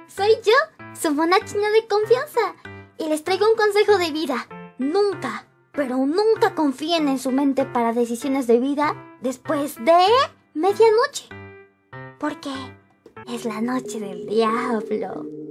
Soy yo, su mona china de confianza. Y les traigo un consejo de vida. Nunca, pero nunca confíen en su mente para decisiones de vida después de medianoche. Porque es la noche del diablo.